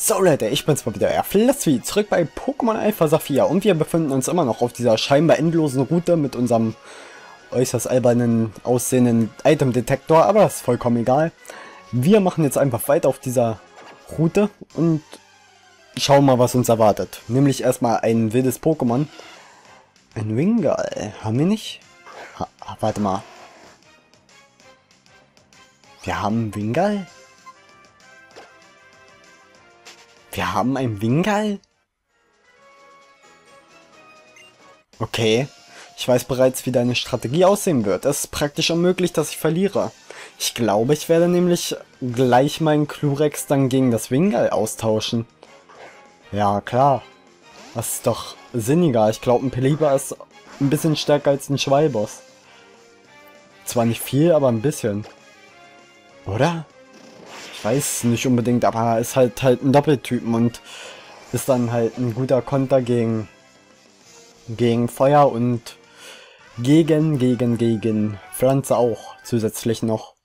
So Leute, ich bin's mal wieder, Flatsby, zurück bei Pokémon Alpha Saphir und wir befinden uns immer noch auf dieser scheinbar endlosen Route mit unserem äußerst albernen aussehenden Item-Detektor, aber das ist vollkommen egal. Wir machen jetzt einfach weiter auf dieser Route und schauen mal, was uns erwartet. Nämlich erstmal ein wildes Pokémon. Ein Wingull, haben wir nicht? Warte mal. Wir haben einen Wingull? Wir haben einen Wingull? Okay. Ich weiß bereits, wie deine Strategie aussehen wird. Es ist praktisch unmöglich, dass ich verliere. Ich glaube, ich werde nämlich gleich meinen Clurex dann gegen das Wingull austauschen. Ja, klar. Das ist doch sinniger. Ich glaube, ein Pelipper ist ein bisschen stärker als ein Schwalboss. Zwar nicht viel, aber ein bisschen. Oder? Ich weiß nicht unbedingt, aber er ist halt ein Doppeltypen und ist dann halt ein guter Konter gegen Feuer und gegen Pflanze auch zusätzlich noch.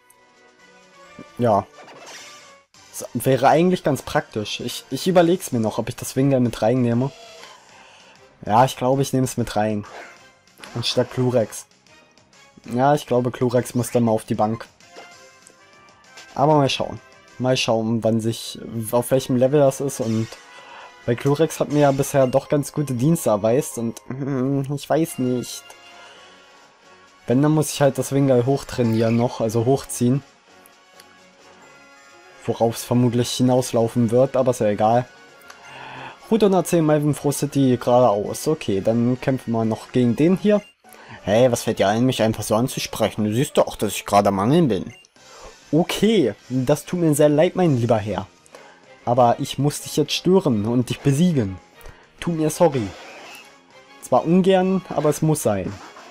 Ja. Das wäre eigentlich ganz praktisch. Ich überlege es mir noch, ob ich das Wingull mit reinnehme. Ja, ich glaube, ich nehme es mit rein. Anstatt Clurex. Ja, ich glaube, Clurex muss dann mal auf die Bank. Aber mal schauen. Mal schauen, auf welchem Level das ist. Und bei Clurex hat mir ja bisher doch ganz gute Dienste erweist. Und ich weiß nicht. Wenn, dann muss ich halt das Wingull hochtrainieren noch, also hochziehen. Worauf es vermutlich hinauslaufen wird, aber ist ja egal. Route 110 Malvenfroh City geradeaus. Okay, dann kämpfen wir noch gegen den hier. Hey, was fällt dir ein, mich einfach so anzusprechen? Du siehst doch, dass ich gerade am Angeln bin. Okay, das tut mir sehr leid, mein lieber Herr. Aber ich muss dich jetzt stören und dich besiegen. Tut mir sorry. Zwar ungern, aber es muss sein.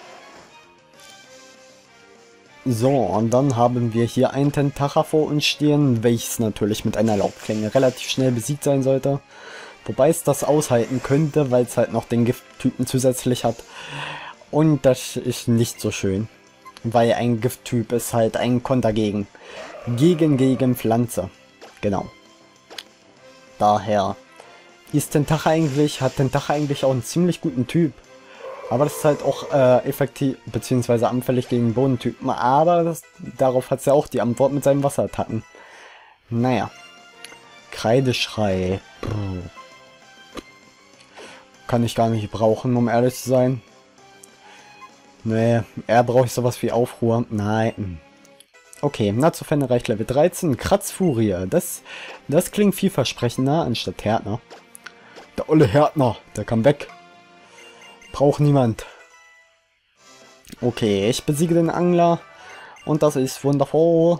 So, und dann haben wir hier ein Tentacha vor uns stehen, welches natürlich mit einer Laubklinge relativ schnell besiegt sein sollte. Wobei es das aushalten könnte, weil es halt noch den Gifttypen zusätzlich hat. Und das ist nicht so schön. Weil ein Gifttyp ist halt ein Konter gegen Pflanze. Genau. Daher hat Tentacha eigentlich auch einen ziemlich guten Typ. Aber das ist halt auch effektiv, beziehungsweise anfällig gegen Bodentypen. Aber darauf hat es ja auch die Antwort mit seinen Wasserattacken. Naja. Kreideschrei. Kann ich gar nicht brauchen, um ehrlich zu sein. Nee, brauche ich sowas wie Aufruhr. Nein. Okay, Nazufenne reicht Level 13. Kratzfurie. Das klingt vielversprechender anstatt Härtner. Der olle Härtner, der kann weg. Braucht niemand. Okay, ich besiege den Angler. Und das ist wundervoll.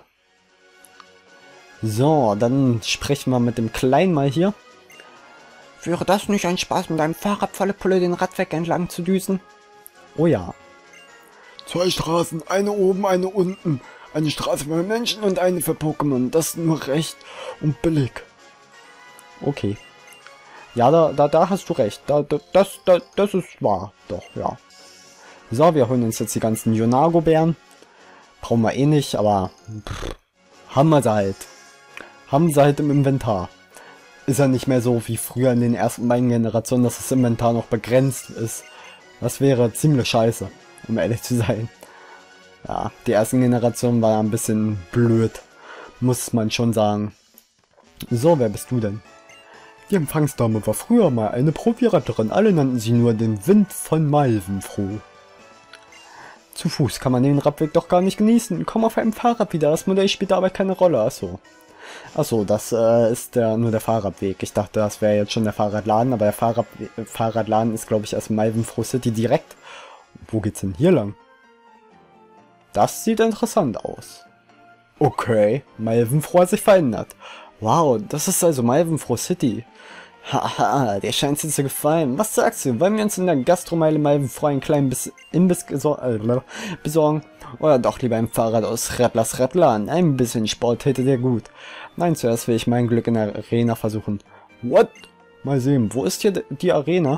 So, dann sprechen wir mit dem Kleinen mal hier. Wäre das nicht ein Spaß, mit einem Fahrrad volle Pulle den Radweg entlang zu düsen? Oh ja. 2 Straßen, eine oben, eine unten. Eine Straße für Menschen und eine für Pokémon. Das ist nur recht und billig. Okay. Ja, da hast du recht. Das ist wahr. Doch, ja. So, wir holen uns jetzt die ganzen Yonago-Bären. Brauchen wir eh nicht, aber haben wir sie halt. Haben sie halt im Inventar. Ist ja nicht mehr so wie früher in den ersten beiden Generationen, dass das Inventar noch begrenzt ist. Das wäre ziemlich scheiße, um ehrlich zu sein. Ja, die ersten Generationen war ja ein bisschen blöd. Muss man schon sagen. So, wer bist du denn? Die Empfangsdame war früher mal eine Profi-Retterin. Alle nannten sie nur den Wind von Malvenfroh. Zu Fuß kann man den Radweg doch gar nicht genießen. Komm auf einem Fahrrad wieder. Das Modell spielt dabei keine Rolle. Achso, das ist nur der Fahrradweg. Ich dachte, das wäre jetzt schon der Fahrradladen. Aber der Fahrradladen ist, glaube ich, erst Malvenfroh City direkt. Wo geht's denn hier lang? Das sieht interessant aus. Okay, Malvenfroh hat sich verändert. Wow, das ist also Malvenfroh City. Haha, der scheint dir zu gefallen. Was sagst du? Wollen wir uns in der Gastromeile Malvenfroh einen kleinen Imbiss besorgen? Oder doch lieber ein Fahrrad aus Rattlers Rattlan? Ein bisschen Sport täte dir gut. Nein, zuerst will ich mein Glück in der Arena versuchen. What? Mal sehen, wo ist hier die Arena?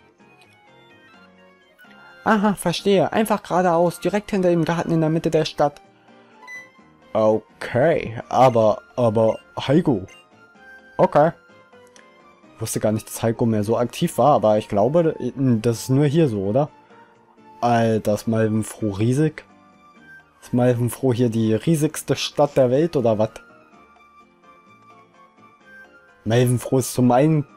Aha, verstehe. Einfach geradeaus, direkt hinter dem Garten in der Mitte der Stadt. Okay, aber Heiko. Okay. wusste gar nicht, dass Heiko mehr so aktiv war, aber ich glaube, das ist nur hier so, oder? Alter, ist Malvenfroh riesig? Ist Malvenfroh hier die riesigste Stadt der Welt, oder was? Malvenfroh ist zum einen...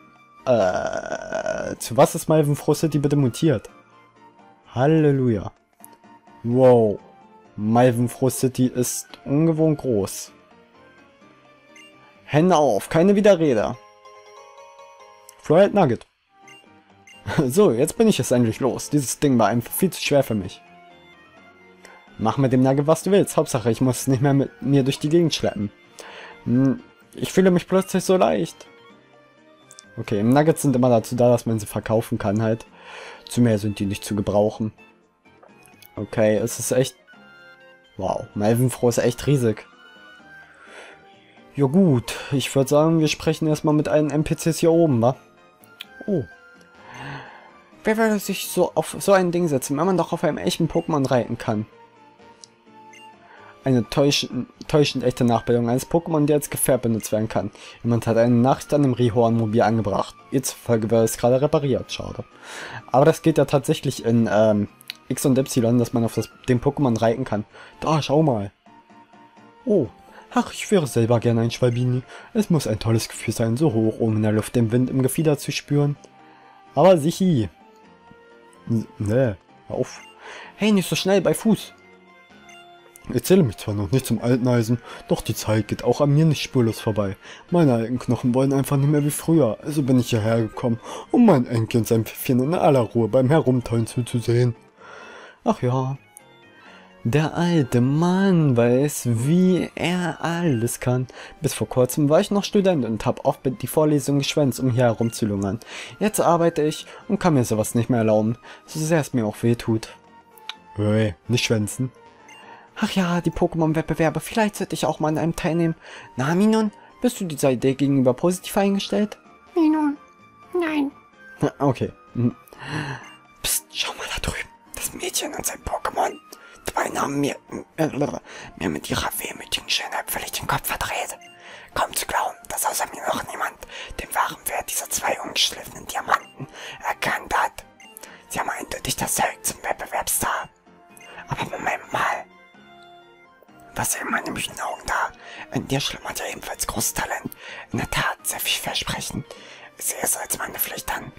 zu was ist Malvenfroh City bitte mutiert? Halleluja. Wow. Malvenfroh City ist ungewohnt groß. Hände auf, keine Widerrede. Freiheit Nugget. So, jetzt bin ich es endlich los. Dieses Ding war einfach viel zu schwer für mich. Mach mit dem Nugget, was du willst. Hauptsache, ich muss es nicht mehr mit mir durch die Gegend schleppen. Ich fühle mich plötzlich so leicht. Okay, Nuggets sind immer dazu da, dass man sie verkaufen kann halt. Zu mehr sind die nicht zu gebrauchen. Okay, es ist echt... Wow, Malvenfroh ist echt riesig. Ja gut, ich würde sagen, wir sprechen erstmal mit allen NPCs hier oben, wa? Oh. Wer würde sich so auf so ein Ding setzen, wenn man doch auf einem echten Pokémon reiten kann? Eine täuschend echte Nachbildung eines Pokémon, der als Gefährt benutzt werden kann. Jemand hat eine Nachricht an dem Rihorn-Mobil angebracht. Ihr zufolge wird es gerade repariert, schade. Aber das geht ja tatsächlich in X und Y, dass man auf dem Pokémon reiten kann. Da, schau mal. Oh, ach, ich wäre selber gerne ein Schwalbini. Es muss ein tolles Gefühl sein, so hoch oben in der Luft den Wind im Gefieder zu spüren. Aber sichi. Nee, hör auf. Hey, nicht so schnell, bei Fuß. Ich zähle mich zwar noch nicht zum alten Eisen, doch die Zeit geht auch an mir nicht spurlos vorbei. Meine alten Knochen wollen einfach nicht mehr wie früher, also bin ich hierher gekommen, um mein Enkel und sein Pfiffchen in aller Ruhe beim Herumtollen zuzusehen. Ach ja, der alte Mann weiß, wie er alles kann. Bis vor kurzem war ich noch Student und hab oft die Vorlesung geschwänzt, um hier herumzulungern. Jetzt arbeite ich und kann mir sowas nicht mehr erlauben, so sehr es mir auch weh tut. Hey, nicht schwänzen. Ach ja, die Pokémon-Wettbewerbe, vielleicht sollte ich auch mal an einem teilnehmen. Na, Minon, bist du dieser Idee gegenüber positiv eingestellt? Minon, nein. Okay. Psst, schau mal da drüben. Das Mädchen und sein Pokémon. Die beiden haben mir mit ihrer wehmütigen Schönheit völlig den Kopf verdreht. Kaum zu glauben, dass außer mir noch niemand den wahren Wert dieser zwei ungeschliffenen Diamanten erkannt hat. Sie haben eindeutig das Zeug zum Wettbewerbsstar. Aber Moment mal. Was sehen meine müden Augen da? In dir schlummert ja ebenfalls großes Talent. In der Tat, sehr vielversprechend. Ich sehe es als meine Pflicht an,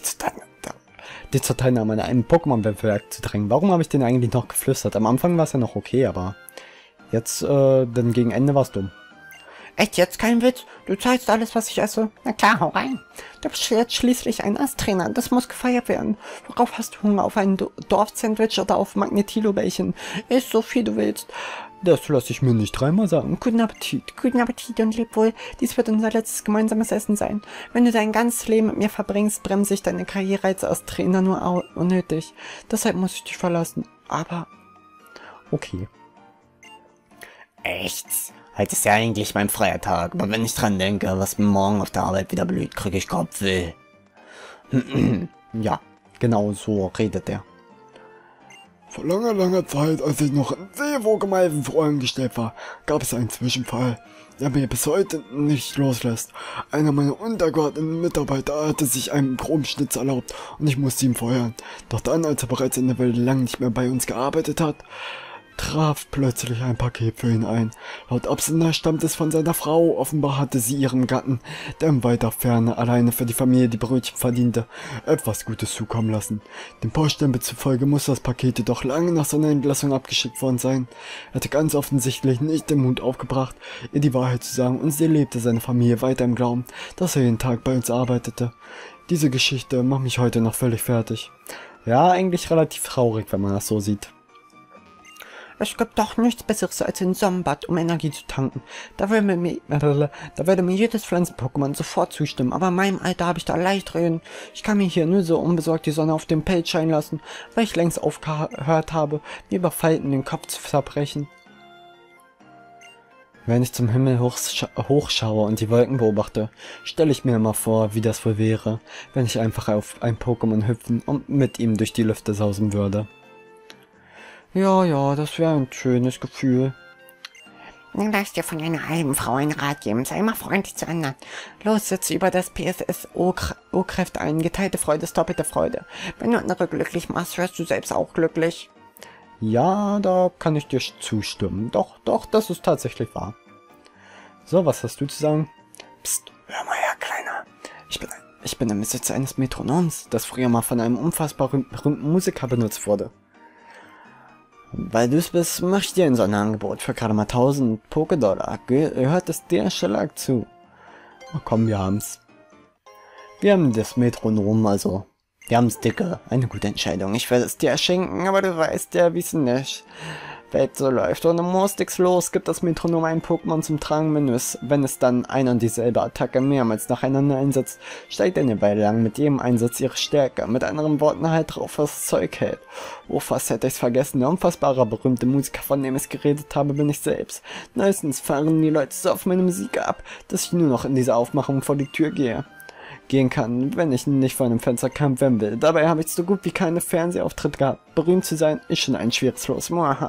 die zur Teilnahme an einem Pokémon-Wettbewerb zu drängen. Warum habe ich den eigentlich noch geflüstert? Am Anfang war es ja noch okay, aber jetzt, dann gegen Ende war es dumm. Echt jetzt kein Witz? Du zahlst alles, was ich esse? Na klar, hau rein. Du bist jetzt schließlich ein Asttrainer. Das muss gefeiert werden. Worauf hast du Hunger? Auf ein Dorf-Sandwich oder auf Magnetilo-Bällchen? Iss so viel du willst. Das lasse ich mir nicht dreimal sagen. Guten Appetit. Guten Appetit und leb wohl. Dies wird unser letztes gemeinsames Essen sein. Wenn du dein ganzes Leben mit mir verbringst, bremse ich deine Karriere als Asttrainer nur unnötig. Deshalb muss ich dich verlassen. Aber... Okay. Echt? Heute ist ja eigentlich mein freier Tag, aber wenn ich dran denke, was mir morgen auf der Arbeit wieder blüht, kriege ich Kopfweh. Ja, genau so redet er. Vor langer Zeit, als ich noch in Seewoge-Malvenfroh angestellt war, gab es einen Zwischenfall, der mir bis heute nicht loslässt. Einer meiner untergeordneten Mitarbeiter hatte sich einen groben Schnitz erlaubt und ich musste ihn feuern. Doch dann, als er bereits eine Weile lang nicht mehr bei uns gearbeitet hat, traf plötzlich ein Paket für ihn ein. Laut Absender stammt es von seiner Frau. Offenbar hatte sie ihrem Gatten, der in weiter Ferne alleine für die Familie die Brötchen verdiente, etwas Gutes zukommen lassen. Dem Poststempel zufolge muss das Paket jedoch lange nach seiner Entlassung abgeschickt worden sein. Er hatte ganz offensichtlich nicht den Mut aufgebracht, ihr die Wahrheit zu sagen, und sie lebte seine Familie weiter im Glauben, dass er jeden Tag bei uns arbeitete. Diese Geschichte macht mich heute noch völlig fertig. Ja, eigentlich relativ traurig, wenn man das so sieht. Es gibt doch nichts Besseres als ein Sonnenbad, um Energie zu tanken. Da würde mir jedes Pflanzen-Pokémon sofort zustimmen, aber in meinem Alter habe ich da leicht reden. Ich kann mir hier nur so unbesorgt die Sonne auf dem Pelz scheinen lassen, weil ich längst aufgehört habe, mir über Falten den Kopf zu zerbrechen. Wenn ich zum Himmel hochschaue und die Wolken beobachte, stelle ich mir immer vor, wie das wohl wäre, wenn ich einfach auf ein Pokémon hüpfen und mit ihm durch die Lüfte sausen würde. Ja, das wäre ein schönes Gefühl. Lass dir von einer halben Frau einen Rat geben. Sei immer freundlich zu anderen. Los, setze über das PSSO-Kräfte ein. Geteilte Freude ist doppelte Freude. Wenn du andere glücklich machst, wirst du selbst auch glücklich. Ja, da kann ich dir zustimmen. Doch, das ist tatsächlich wahr. So, was hast du zu sagen? Psst, hör mal her, Kleiner. Ich bin im Besitz eines Metronoms, das früher mal von einem unfassbar berühmten Musiker benutzt wurde. Weil du es bist, mach ich dir ein Sonderangebot für gerade mal 1000 Pokédollar. Gehört es der Schellack zu? Oh, komm, wir haben's. Wir haben das Metronom, also. Wir haben's dicke. Eine gute Entscheidung. Ich werde es dir schenken, aber du weißt ja, wie es in der Welt so läuft. Und muss nichts los, gibt das Metronom ein Pokémon zum Tragen, wenn es dann eine und dieselbe Attacke mehrmals nacheinander einsetzt, steigt eine Weile lang mit jedem Einsatz ihre Stärke. Mit anderen Worten halt drauf, was das Zeug hält. Oh, fast hätte ich's vergessen. Der unfassbare, berühmte Musiker, von dem ich geredet habe, bin ich selbst. Meistens fahren die Leute so auf meine Musik ab, dass ich nur noch in diese Aufmachung vor die Tür gehen kann, wenn ich nicht vor einem Fenster kämpfen will. Dabei habe ich so gut wie keine Fernsehauftritt gehabt. Berühmt zu sein, ist schon ein schweres Los.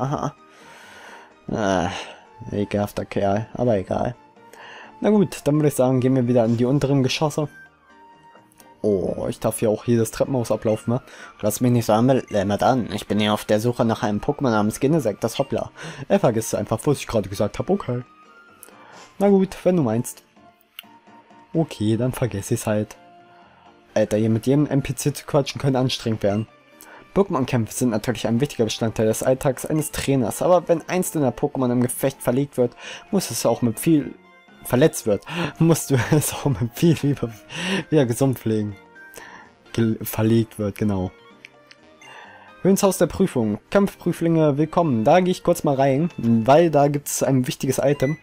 Ekelhafter Kerl, aber egal. Na gut, dann würde ich sagen, gehen wir wieder in die unteren Geschosse. Oh, ich darf hier auch jedes Treppenhaus ablaufen, ne? Lass mich nicht so anlämmert an. Ich bin hier auf der Suche nach einem Pokémon namens Genesect, das Hoppla. Vergiss einfach, was ich gerade gesagt habe, okay. Na gut, wenn du meinst. Okay, dann vergesse ich's halt. Alter, hier mit jedem NPC zu quatschen könnte anstrengend werden. Pokémon-Kämpfe sind natürlich ein wichtiger Bestandteil des Alltags eines Trainers, aber wenn eins deiner Pokémon im Gefecht verlegt wird, musst du es auch mit viel Liebe wieder gesund pflegen. Verlegt wird, genau. Höhenshaus der Prüfung. Kampfprüflinge, willkommen. Da gehe ich kurz mal rein, weil da gibt es ein wichtiges Item.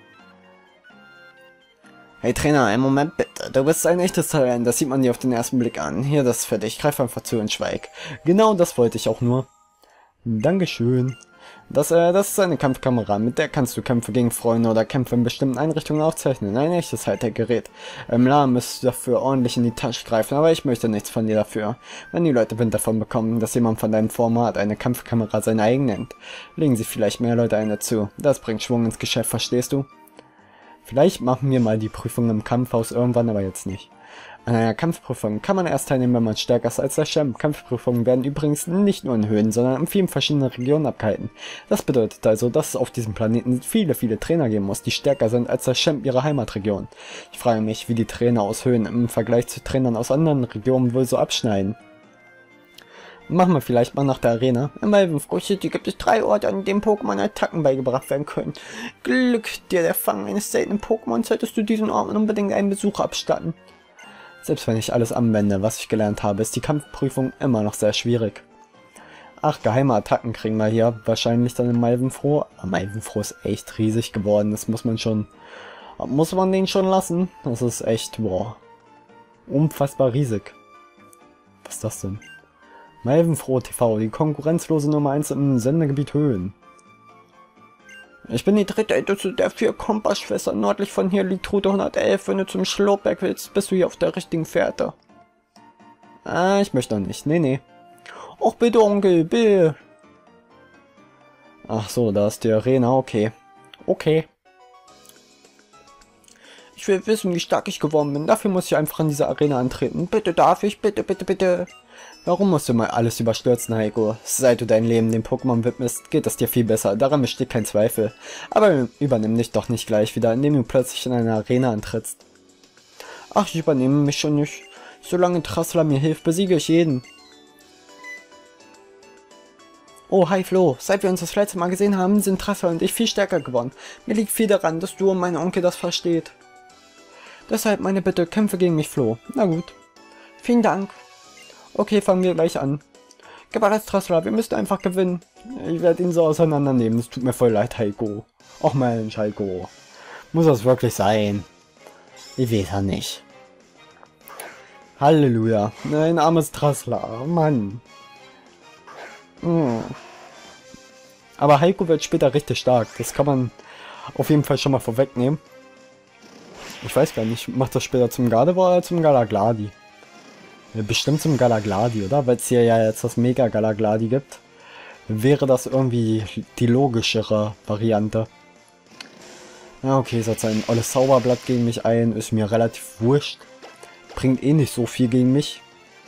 Hey Trainer, einen Moment bitte. Du bist ein echtes Talent, das sieht man dir auf den ersten Blick an. Hier, das ist für dich. Greif einfach zu und schweig. Genau das wollte ich auch nur. Dankeschön. Das ist eine Kampfkamera. Mit der kannst du Kämpfe gegen Freunde oder Kämpfe in bestimmten Einrichtungen aufzeichnen. Ein echtes Hightech-Gerät. Im Laden müsst du dafür ordentlich in die Tasche greifen, aber ich möchte nichts von dir dafür. Wenn die Leute Wind davon bekommen, dass jemand von deinem Format eine Kampfkamera seine eigen nennt, legen sie vielleicht mehr Leute eine zu. Das bringt Schwung ins Geschäft, verstehst du? Vielleicht machen wir mal die Prüfung im Kampfhaus irgendwann, aber jetzt nicht. An einer Kampfprüfung kann man erst teilnehmen, wenn man stärker ist als der Champ. Kampfprüfungen werden übrigens nicht nur in Höhen, sondern in vielen verschiedenen Regionen abgehalten. Das bedeutet also, dass es auf diesem Planeten viele Trainer geben muss, die stärker sind als der Champ ihrer Heimatregion. Ich frage mich, wie die Trainer aus Höhen im Vergleich zu Trainern aus anderen Regionen wohl so abschneiden. Machen wir vielleicht mal nach der Arena. Im Malvenfroh City gibt es 3 Orte, an denen Pokémon Attacken beigebracht werden können. Glück dir, der Fang eines seltenen Pokémon, solltest du diesen Orten unbedingt einen Besuch abstatten. Selbst wenn ich alles anwende, was ich gelernt habe, ist die Kampfprüfung immer noch sehr schwierig. Ach, geheime Attacken kriegen wir hier wahrscheinlich dann in Malvenfroh. Aber Malvenfroh ist echt riesig geworden, das muss man den schon lassen. Das ist echt, boah, unfassbar riesig. Was ist das denn? Malvenfroh TV, die konkurrenzlose Nummer 1 im Sendegebiet Höhen. Ich bin die dritte älteste der 4 Kompassschwestern. Nördlich von hier liegt Route 111. Wenn du zum Schlotberg willst, bist du hier auf der richtigen Fährte. Ah, ich möchte noch nicht. Nee. Och bitte, Onkel, bitte. Ach so, da ist die Arena, okay. Okay. Ich will wissen, wie stark ich geworden bin. Dafür muss ich einfach in diese Arena antreten. Bitte darf ich, bitte. Warum musst du mal alles überstürzen, Heiko? Seit du dein Leben dem Pokémon widmest, geht es dir viel besser, daran besteht kein Zweifel. Aber übernimm dich doch nicht gleich wieder, indem du plötzlich in eine Arena antrittst. Ach, ich übernehme mich schon nicht. Solange Trassler mir hilft, besiege ich jeden. Oh, hi Flo. Seit wir uns das letzte Mal gesehen haben, sind Trassler und ich viel stärker geworden. Mir liegt viel daran, dass du und mein Onkel das versteht. Deshalb meine Bitte, kämpfe gegen mich, Flo. Na gut. Vielen Dank. Okay, fangen wir gleich an. Gib alles, Trassler, wir müssen einfach gewinnen. Ich werde ihn so auseinandernehmen, es tut mir voll leid, Heiko. Och Mensch, Heiko. Muss das wirklich sein? Ich weiß ja nicht. Halleluja. Ein armes Trassler, Mann. Aber Heiko wird später richtig stark, das kann man auf jeden Fall schon mal vorwegnehmen. Ich weiß gar nicht, macht das später zum Gardevoir oder zum Galagladi? Bestimmt zum Galagladi, oder? Weil es hier ja jetzt das Mega Galagladi gibt. Wäre das irgendwie die logischere Variante. Ja, okay, setzt ein olles Zauberblatt gegen mich ein, ist mir relativ wurscht. Bringt eh nicht so viel gegen mich.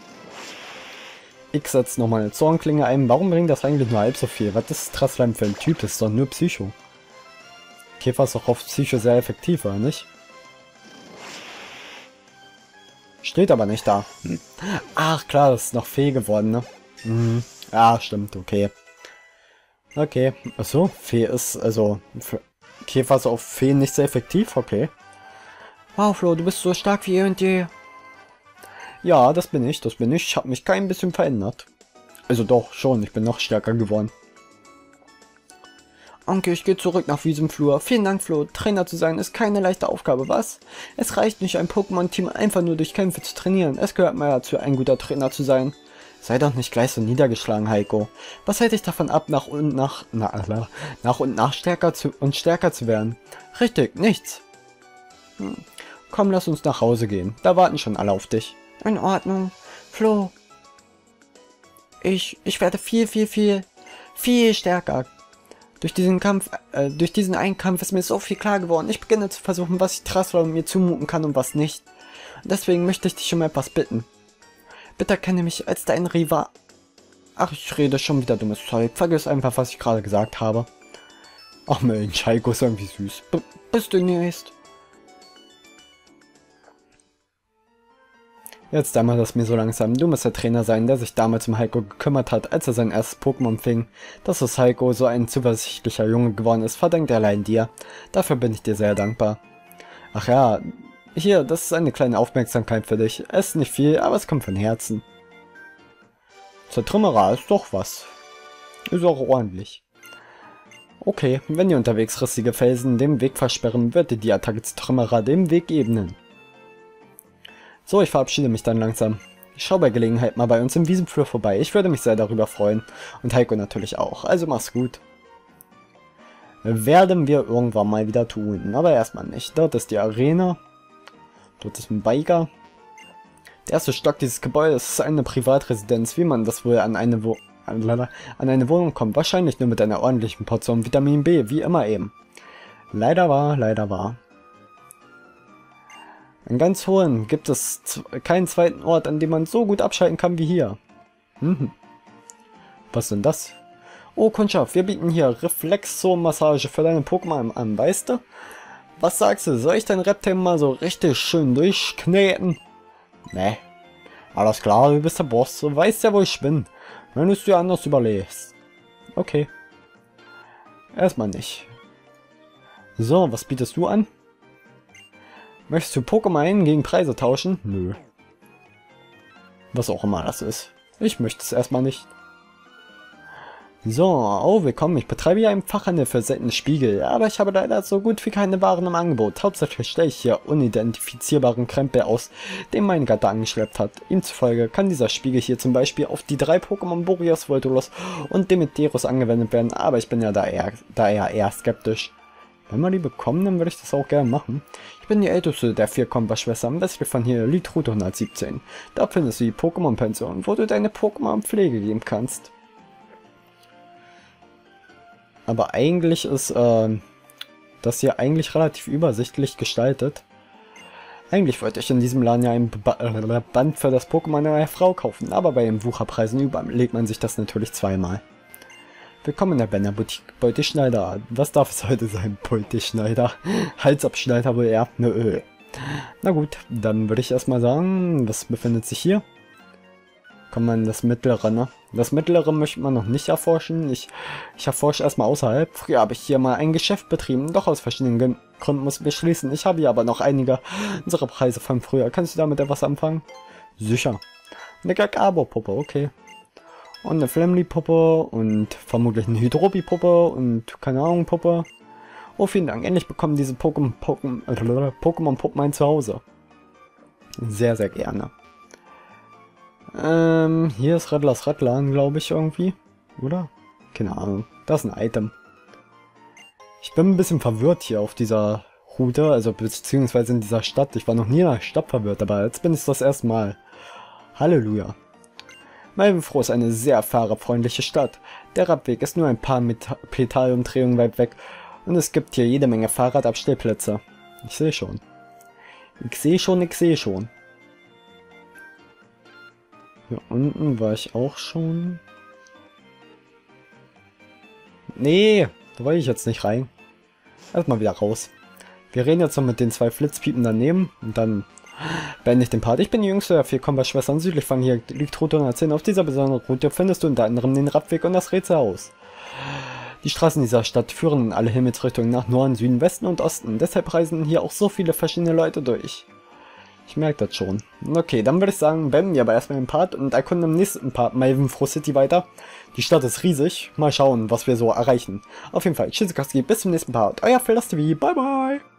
X setzt nochmal eine Zornklinge ein. Warum bringt das eigentlich nur halb so viel? Was ist Trassleim für ein Typ? Das ist doch nur Psycho. Käfer ist doch auf Psycho sehr effektiv, oder nicht? Steht aber nicht da. Ach klar, das ist noch Fee geworden, ne? Mhm. Ja, stimmt, okay. Okay, achso, Fee ist, also, Käfer ist auf Feen nicht sehr effektiv, okay. Wow, Flo, du bist so stark wie eh und je. Ja, das bin ich. Ich habe mich kein bisschen verändert. Also doch, schon, ich bin noch stärker geworden. Onkel, ich gehe zurück nach Wiesenflur. Vielen Dank, Flo. Trainer zu sein ist keine leichte Aufgabe, was? Es reicht nicht, ein Pokémon-Team einfach nur durch Kämpfe zu trainieren. Es gehört mal dazu, ein guter Trainer zu sein. Sei doch nicht gleich so niedergeschlagen, Heiko. Was hält dich davon ab, nach und nach stärker zu werden? Richtig, nichts. Komm, lass uns nach Hause gehen. Da warten schon alle auf dich. In Ordnung. Flo. Ich werde viel stärker. Durch diesen Kampf, durch diesen einen Kampf ist mir so viel klar geworden. Ich beginne zu versuchen, was ich Trassler mir zumuten kann und was nicht. Deswegen möchte ich dich um etwas bitten. Bitte erkenne mich als dein Rival. Ach, ich rede schon wieder dummes Zeug. Vergiss einfach, was ich gerade gesagt habe. Ach Mensch, Heiko ist irgendwie süß. Bis demnächst. Jetzt einmal das mir so langsam. Du musst der Trainer sein, der sich damals um Heiko gekümmert hat, als er sein erstes Pokémon fing. Dass aus Heiko so ein zuversichtlicher Junge geworden ist, verdankt er allein dir. Dafür bin ich dir sehr dankbar. Ach ja, hier, das ist eine kleine Aufmerksamkeit für dich. Es ist nicht viel, aber es kommt von Herzen. Zertrümmerer ist doch was. Ist auch ordentlich. Okay, wenn ihr unterwegs rissige Felsen dem Weg versperren, wird dir die Attacke Zertrümmerer den Weg ebnen. So, ich verabschiede mich dann langsam. Ich schaue bei Gelegenheit mal bei uns im Wiesenflur vorbei. Ich würde mich sehr darüber freuen. Und Heiko natürlich auch. Also mach's gut. Werden wir irgendwann mal wieder tun. Aber erstmal nicht. Dort ist die Arena. Dort ist ein Biker. Der erste Stock dieses Gebäudes ist eine Privatresidenz, wie man das wohl an eine Wohnung kommt. Wahrscheinlich nur mit einer ordentlichen Portion Vitamin B, wie immer eben. Leider wahr. In ganz Hohen gibt es keinen zweiten Ort, an dem man so gut abschalten kann wie hier. Was denn das? Oh, Kundschaft, wir bieten hier Reflexo-Massage für deine Pokémon an, weißt du? Was sagst du, soll ich dein Reptil mal so richtig schön durchkneten? Nee. Alles klar, du bist der Boss, du weißt ja, wo ich bin. Wenn du es dir anders überlegst. Okay. Erstmal nicht. So, was bietest du an? Möchtest du Pokémon gegen Preise tauschen? Nö. Was auch immer das ist. Ich möchte es erstmal nicht. So, oh willkommen, ich betreibe ja einen Fachhandel für seltene Spiegel, aber ich habe leider so gut wie keine Waren im Angebot. Hauptsächlich stelle ich hier unidentifizierbaren Krempel aus, den mein Gatter angeschleppt hat. Ihm zufolge kann dieser Spiegel hier zum Beispiel auf die 3 Pokémon Boreas, Voltolos und Demeterus angewendet werden, aber ich bin ja daher eher skeptisch. Wenn wir die bekommen, dann würde ich das auch gerne machen. Ich bin die älteste der 4 Kompassschwestern, westlich von hier liegt Route 117. Da findest du die Pokémon-Pension, wo du deine Pokémon Pflege geben kannst. Aber eigentlich ist das hier eigentlich relativ übersichtlich gestaltet. Eigentlich wollte ich in diesem Laden ja ein Band für das Pokémon einer Frau kaufen, aber bei den Wucherpreisen überlegt man sich das natürlich zweimal. Willkommen in der Benner Boutique Beuteschneider. Was darf es heute sein? Beuteschneider? Halsabschneider wohl eher? Nö. Na gut, dann würde ich erstmal sagen, was befindet sich hier? Kommt man in das Mittlere, ne? Das Mittlere möchte man noch nicht erforschen. Ich erforsche erstmal außerhalb. Früher habe ich hier mal ein Geschäft betrieben, doch aus verschiedenen Gründen mussten wir schließen. Ich habe hier aber noch einige unserer Preise von früher. Kannst du damit etwas anfangen? Sicher. Eine Gagabo-Puppe, okay. Und eine Flamly-Puppe und vermutlich eine Hydrobi-Puppe und keine Ahnung, Puppe. Oh, vielen Dank. Endlich bekommen diese Pokémon-Puppen ein Zuhause. Sehr, sehr gerne. Hier ist Rattlers Rattlan, glaube ich, irgendwie. Oder? Keine Ahnung. Das ist ein Item. Ich bin ein bisschen verwirrt hier auf dieser Route, also beziehungsweise in dieser Stadt. Ich war noch nie in einer Stadt verwirrt, aber jetzt bin ich das erste Mal. Halleluja. Malvenfroh ist eine sehr fahrerfreundliche Stadt. Der Radweg ist nur ein paar Petalumdrehungen weit weg Und es gibt hier jede Menge Fahrradabstellplätze. Ich sehe schon. Ich sehe schon. Hier unten war ich auch schon. Nee, da wollte ich jetzt nicht rein. Erstmal wieder raus. Wir reden jetzt noch mit den 2 Flitzpiepen daneben und dann beende ich den Part. Ich bin die Jüngste der 4 Kompassschwestern südlich von hier liegt Route 110. Auf dieser besonderen Route findest du unter anderem den Radweg und das Rätselhaus. Die Straßen dieser Stadt führen in alle Himmelsrichtungen nach Norden, Süden, Westen und Osten. Deshalb reisen hier auch so viele verschiedene Leute durch. Ich merke das schon. Okay, dann würde ich sagen, beenden wir aber erstmal den Part und erkunden im nächsten Part Mavenfro City weiter. Die Stadt ist riesig. Mal schauen, was wir so erreichen. Auf jeden Fall, Tschüssikowski, bis zum nächsten Part. Euer Phil TV. Bye bye.